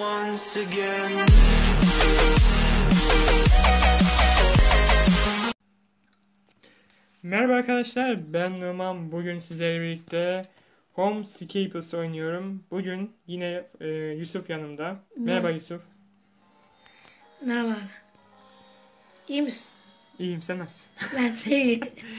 once again. Merhaba arkadaşlar, ben Numan. Bugün sizlerle birlikte Homescapers oynuyorum. Bugün yine Yusuf yanımda. Merhaba Yusuf. Merhaba abi. İyi misin? İyiyim, sen nasılsın? Ben de iyiyim.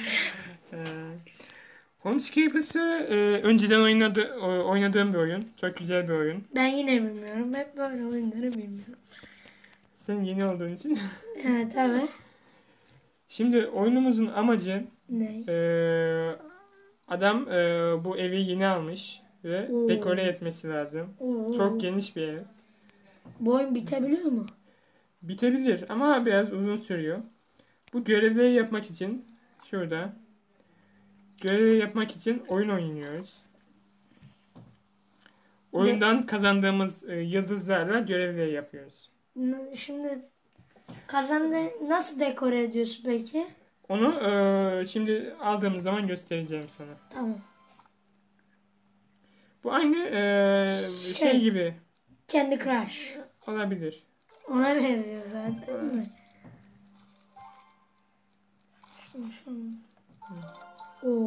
Homescapers'ı önceden oynadığım bir oyun. Çok güzel bir oyun. Ben yine bilmiyorum. Hep böyle oyunları bilmiyorum. Sen yeni olduğun için. Evet tabii. Şimdi oyunumuzun amacı Ne? adam bu evi yeni almış ve dekore etmesi lazım. Çok geniş bir ev. Bu oyun bitebiliyor mu? Bitebilir ama biraz uzun sürüyor. Bu görevleri yapmak için şurada görevi yapmak için oyun oynuyoruz. Oyundan kazandığımız yıldızlarla görevleri yapıyoruz. Şimdi nasıl dekore ediyorsun peki? Onu şimdi aldığımız zaman göstereceğim sana. Tamam. Bu aynı şey gibi Candy Crush. olabilir. Ona benziyor zaten mi? Şunu. Oo.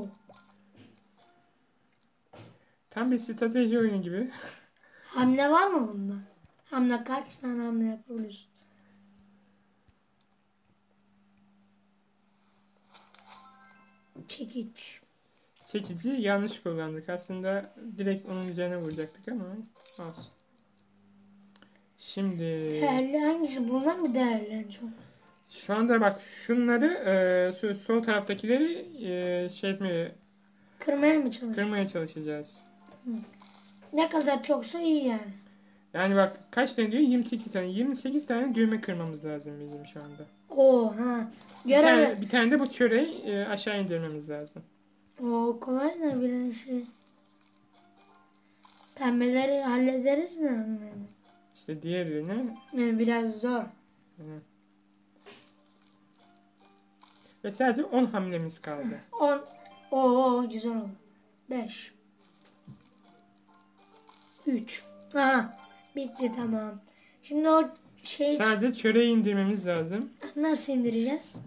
Tam bir strateji oyunu gibi. Hamle var mı bunda? Hamle kaç tane hamle yapabiliyorsun? Çekiç. Çekici yanlış kullandık. Aslında direkt onun üzerine vuracaktık ama olsun. Şimdi Değerli hangisi? Bunlar mı değerli en çok? şu anda bak şunları sol taraftakileri Kırmaya mı çalışıyorsun? kırmaya çalışacağız. Ne kadar çoksa iyi yani. Yani bak kaç tane diyor? 28 tane. 28 tane düğme kırmamız lazım bizim şu anda. Oo ha. Bir tane de bu çöreği aşağı indirmemiz lazım. Oo kolay da bir şey. Pembeleri hallederiz de yani. İşte diğerini Yani biraz zor. ve sadece 10 hamlemiz kaldı. 10. Oo güzel oldu. 5. 3. Aha. Bitti tamam. Şimdi o Sadece çöreği indirmemiz lazım. nasıl indireceğiz?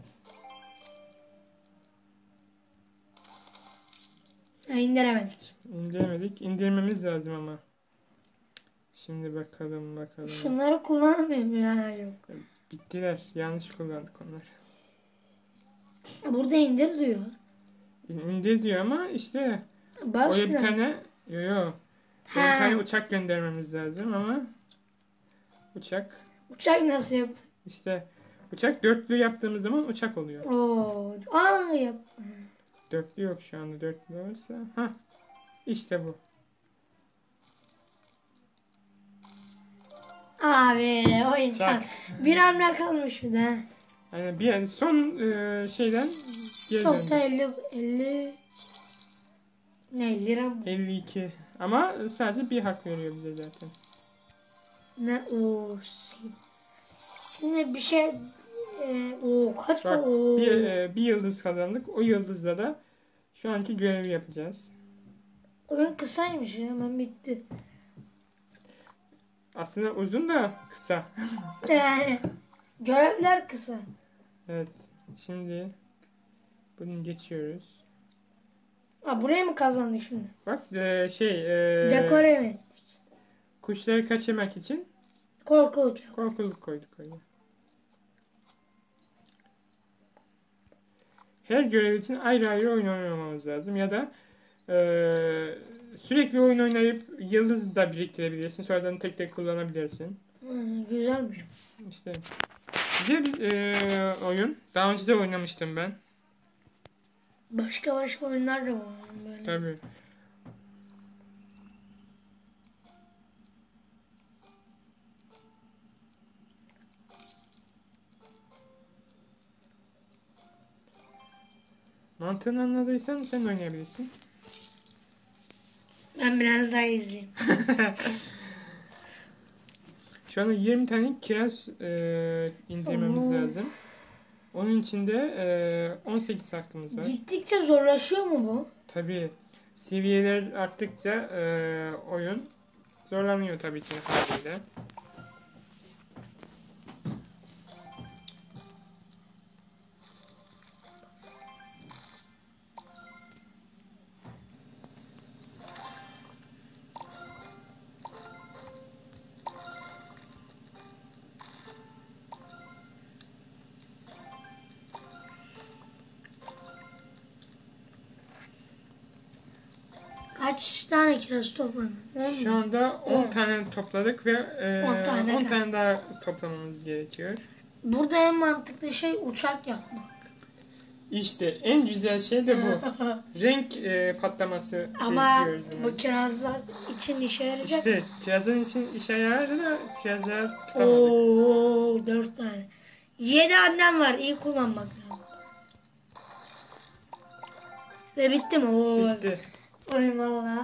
Ha, indiremedik. İndiremedik. İndirmemiz lazım ama. Şimdi bakalım. Şunları kullanamıyorum ya yok. Bittiler. Yanlış kullandık onları. Burada indir diyor. İndir diyor ama işte Bas oraya bir şuna. tane bir tane uçak göndermemiz lazım ama uçak Uçak nasıl yap? işte uçak dörtlü yaptığımız zaman uçak oluyor. Oo. Yap. Dörtlü yok şu anda. Dörtlü olursa. İşte bu. Abi oyun Çak. bir hamle kalmış bir de. Yani bir son şeyden geri Çok da döndük. 50 ne lira mı? 52. Ama sadece bir hak veriyor bize zaten. Ne o Şimdi bir şey kaç Bak o bir yıldız kazandık. O yıldızla da şu anki görevi yapacağız. oyun kısaymış ya hemen bitti. Aslında uzun da kısa. Yani görevler kısa. Evet. Şimdi bunu geçiyoruz. Buraya mı kazandık şimdi? Bak Dekore mi? kuşları kaçırmak için korkuluk koyduk oraya. Her görev için ayrı ayrı oyun oynamamız lazım. Ya da sürekli oyun oynayıp yıldız da biriktirebilirsin. Sonradan tek tek kullanabilirsin. Güzelmiş. İşte güzel bir oyun. Daha önce de oynamıştım ben. Başka oyunlar da var böyle. Tabii. Mantığını anladıysan sen de oynayabilirsin. Ben biraz daha izleyeyim. Şu anda 20 tane kiraz indirmemiz lazım. Onun için de 18 hakkımız var. Gittikçe zorlaşıyor mu bu? Tabii. Seviyeler arttıkça oyun zorlanıyor tabii ki haliyle. Kaç tane kiraz topladın? 10 Şu mu? anda 10 On. tane topladık ve 10 tane 10 kaldı. tane daha toplamamız gerekiyor. Burada en mantıklı şey uçak yapmak. İşte en güzel şey de bu. Renk patlaması Ama bekliyoruz bu biz. kirazlar için işe yarayacak. İşte kirazın için işe yaradı da kirazları tutamadık. Oo, 4 tane. 7 annem var. İyi kullanmak lazım. Ve bitti mi? Oo. Bitti. Oy valla.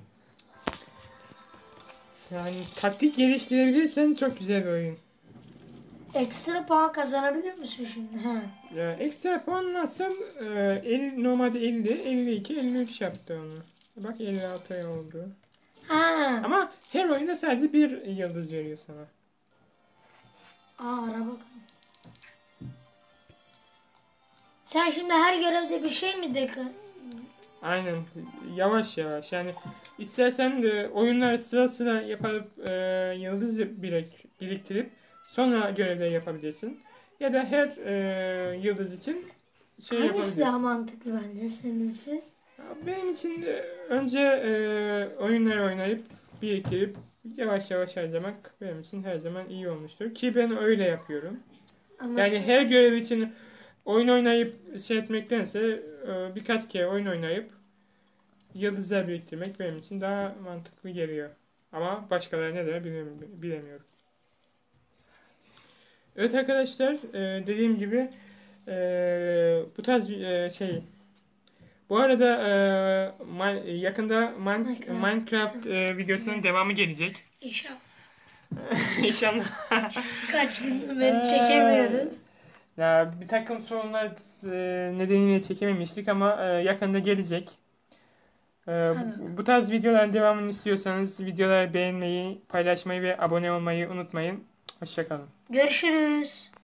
Yani taktik geliştirebilirsen çok güzel bir oyun. Ekstra puan kazanabiliyor musun şimdi? Ha. Ya ekstra puan nasıl? Normalde 50, 52, 53 yaptı onu. Bak 56 oldu. Ha. Ama her oyunda sadece bir yıldız veriyor sana. Aa, araba. Sen şimdi her görevde bir şey mi dekın? Aynen. Yavaş yavaş. Yani istersen de oyunlar sırasıyla yapıp yıldız biriktirip sonra görevleri yapabilirsin. Ya da her yıldız için şey Hangisi yapabilirsin. daha mantıklı bence senin için? Benim için de önce oyunları oynayıp biriktirip yavaş yavaş harcamak benim için her zaman iyi olmuştur. Ki ben öyle yapıyorum. Ama Yani her görev için oyun oynayıp şey etmektense birkaç kere oyun oynayıp yıldızlar biriktirmek benim için daha mantıklı geliyor. Ama başkaları ne der bilemiyorum. Evet arkadaşlar, dediğim gibi bu tarz şey. Bu arada yakında Minecraft videosunun devamı gelecek. İnşallah. İnşallah. Kaç gündür beni çekemiyoruz. Ya bir takım sorunlar nedeniyle çekememiştik ama yakında gelecek. Bu tarz videoların devamını istiyorsanız videoları beğenmeyi, paylaşmayı ve abone olmayı unutmayın. Hoşça kalın. Görüşürüz.